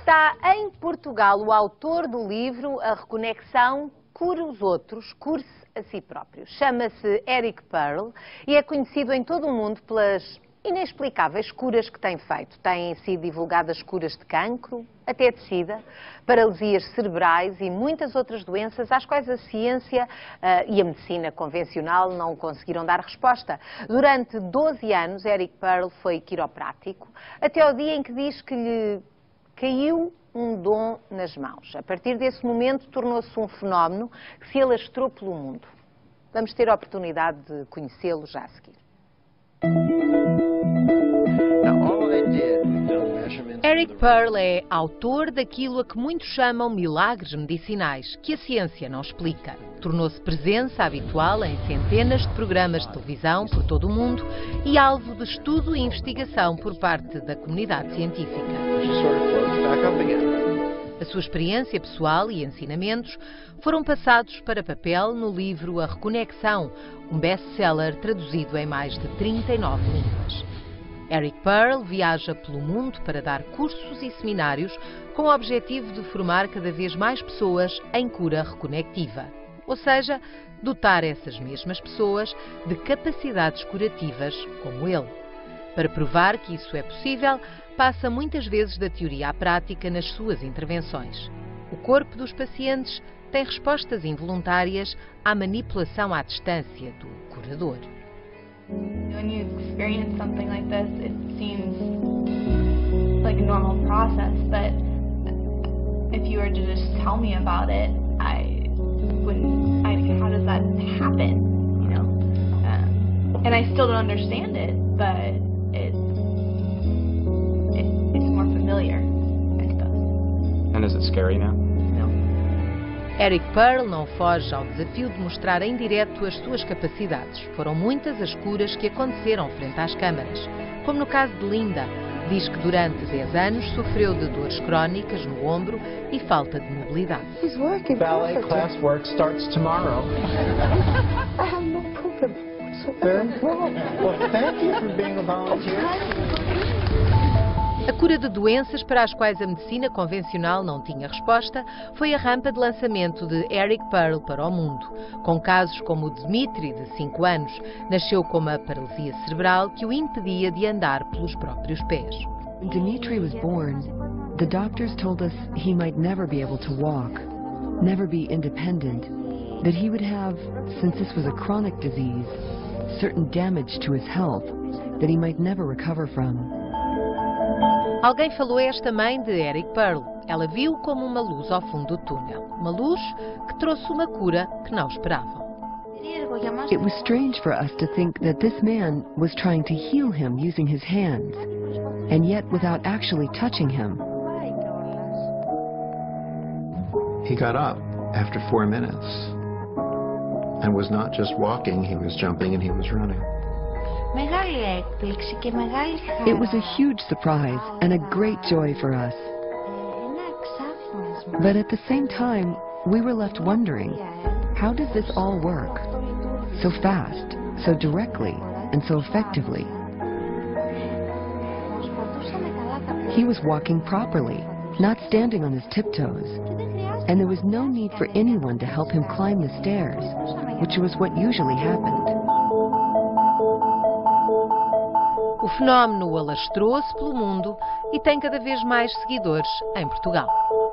Está em Portugal o autor do livro A Reconexão Cure os Outros, Cure-se a Si Próprio. Chama-se Eric Pearl e é conhecido em todo o mundo pelas inexplicáveis curas que tem feito. Têm sido divulgadas curas de cancro, até de sida, paralisias cerebrais e muitas outras doenças às quais a ciência e a medicina convencional não conseguiram dar resposta. Durante 12 anos, Eric Pearl foi quiroprático, até ao dia em que diz que lhe caiu um dom nas mãos. A partir desse momento, tornou-se um fenómeno que se alastrou pelo mundo. Vamos ter a oportunidade de conhecê-lo já a seguir. Eric Pearl é autor daquilo a que muitos chamam milagres medicinais, que a ciência não explica. Tornou-se presença habitual em centenas de programas de televisão por todo o mundo e alvo de estudo e investigação por parte da comunidade científica. A sua experiência pessoal e ensinamentos foram passados para papel no livro A Reconexão, um best-seller traduzido em mais de 39 línguas. Eric Pearl viaja pelo mundo para dar cursos e seminários com o objetivo de formar cada vez mais pessoas em cura reconectiva, ou seja, dotar essas mesmas pessoas de capacidades curativas como ele. Para provar que isso é possível, passa muitas vezes da teoria à prática nas suas intervenções. O corpo dos pacientes tem respostas involuntárias à manipulação à distância do curador. When you experience something like this, it seems like a normal process, but if you were to just tell me about it, how does that happen, you know? And I still don't understand it, but it's more familiar, I suppose. And is it scary now? Eric Pearl não foge ao desafio de mostrar em direto as suas capacidades. Foram muitas as curas que aconteceram frente às câmaras. Como no caso de Linda, diz que durante 10 anos sofreu de dores crónicas no ombro e falta de mobilidade. Ballet class work starts tomorrow. I have no problem. Well, thank you for being a volunteer. A cura de doenças para as quais a medicina convencional não tinha resposta foi a rampa de lançamento de Eric Pearl para o mundo. Com casos como o de Dmitri, de 5 anos, nasceu com uma paralisia cerebral que o impedia de andar pelos próprios pés. When Dmitri was born, the doctors told us he might never be able to walk, never be independent, that he would have, since this was a chronic disease, certain damage to his health that he might never recover from. Alguém falou a esta mãe de Eric Pearl. Ela viu como uma luz ao fundo do túnel. Uma luz que trouxe uma cura que não esperavam. It was strange for us to think that this man was trying to heal him using his hands, and yet without actually touching him. He got up after 4 minutes and was not just walking, he was jumping and he was running. It was a huge surprise and a great joy for us. But at the same time, we were left wondering, how does this all work? So fast, so directly, and so effectively. He was walking properly, not standing on his tiptoes, and there was no need for anyone to help him climb the stairs, which was what usually happened. O fenómeno alastrou-se pelo mundo e tem cada vez mais seguidores em Portugal.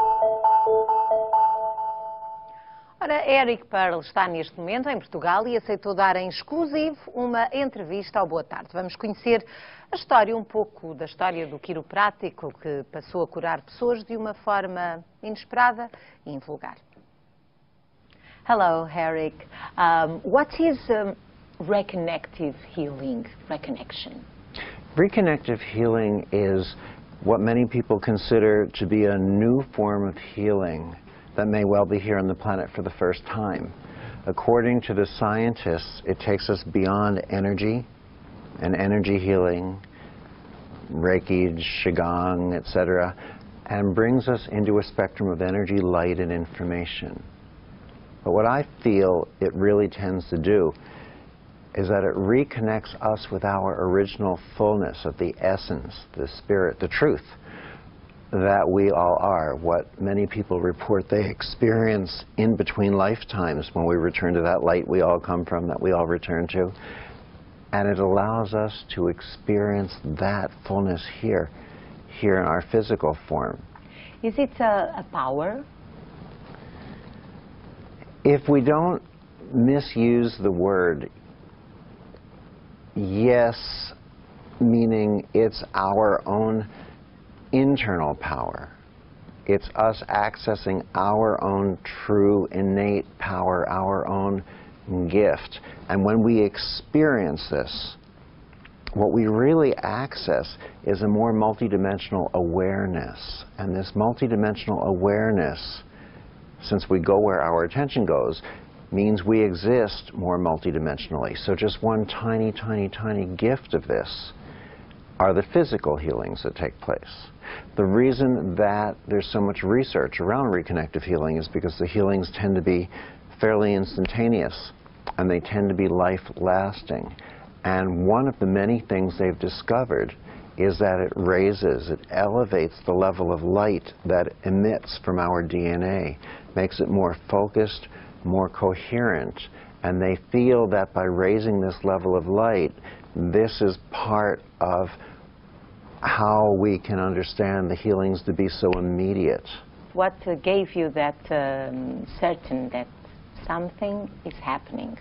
Ora, Eric Pearl está neste momento em Portugal e aceitou dar em exclusivo uma entrevista ao Boa Tarde. Vamos conhecer a história, um pouco da história do quiroprático que passou a curar pessoas de uma forma inesperada e invulgar. Hello, Eric. What is reconnective healing, reconnection? Reconnective healing is what many people consider to be a new form of healing that may well be here on the planet for the first time. According to the scientists, it takes us beyond energy and energy healing, Reiki, Qigong, etc., and brings us into a spectrum of energy, light, and information. But what I feel it really tends to do is that it reconnects us with our original fullness of the essence, the spirit, the truth. that we all are, what many people report they experience in between lifetimes when we return to that light we all come from, that we all return to. And it allows us to experience that fullness here in our physical form. Is it a power? If we don't misuse the word, yes, meaning it's our own internal power. It's us accessing our own true innate power, our own gift. And when we experience this, what we really access is a more multidimensional awareness. And this multidimensional awareness, since we go where our attention goes, means we exist more multidimensionally. So just one tiny, tiny, tiny gift of this are the physical healings that take place. The reason that there's so much research around reconnective healing is because the healings tend to be fairly instantaneous, and they tend to be life-lasting. And one of the many things they've discovered is that it elevates the level of light that emits from our DNA, makes it more focused, more coherent, and they feel that by raising this level of light, this is part of how we can understand the healings to be so immediate. What gave you that certain that something is happening?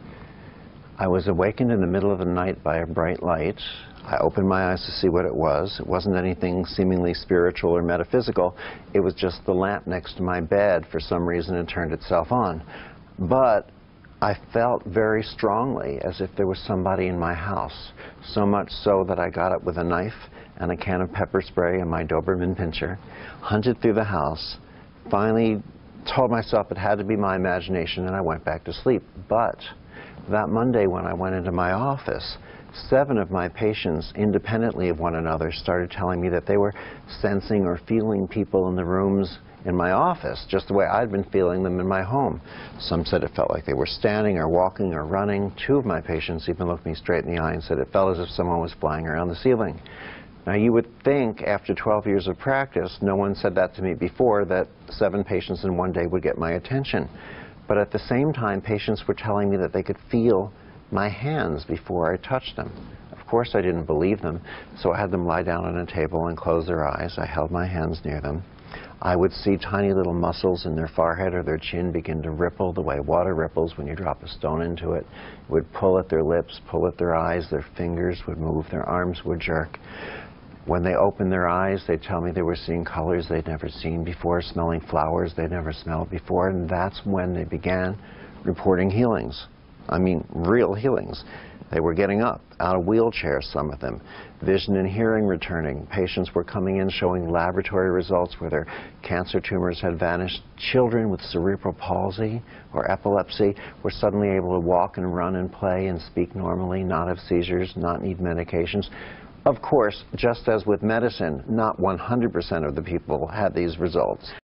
I was awakened in the middle of the night by a bright light. I opened my eyes to see what it was. It wasn't anything seemingly spiritual or metaphysical. It was just the lamp next to my bed. For some reason, it turned itself on. But I felt very strongly as if there was somebody in my house, so much so that I got up with a knife and a can of pepper spray and my Doberman pinscher, hunted through the house, finally told myself it had to be my imagination, and I went back to sleep. But that Monday when I went into my office, 7 of my patients, independently of one another, started telling me that they were sensing or feeling people in the rooms in my office, just the way I'd been feeling them in my home. Some said it felt like they were standing or walking or running. 2 of my patients even looked me straight in the eye and said it felt as if someone was flying around the ceiling. Now, you would think after 12 years of practice, no one said that to me before, that 7 patients in one day would get my attention. But at the same time, patients were telling me that they could feel my hands before I touched them. Of course, I didn't believe them, so I had them lie down on a table and close their eyes. I held my hands near them. I would see tiny little muscles in their forehead or their chin begin to ripple the way water ripples when you drop a stone into it. It would pull at their lips, pull at their eyes, their fingers would move, their arms would jerk. When they opened their eyes, they'd tell me they were seeing colors they'd never seen before, smelling flowers they'd never smelled before, and that's when they began reporting healings. I mean, real healings. They were getting up out of wheelchairs, some of them. Vision and hearing returning. Patients were coming in showing laboratory results where their cancer tumors had vanished. Children with cerebral palsy or epilepsy were suddenly able to walk and run and play and speak normally, not have seizures, not need medications. Of course, just as with medicine, not 100% of the people had these results.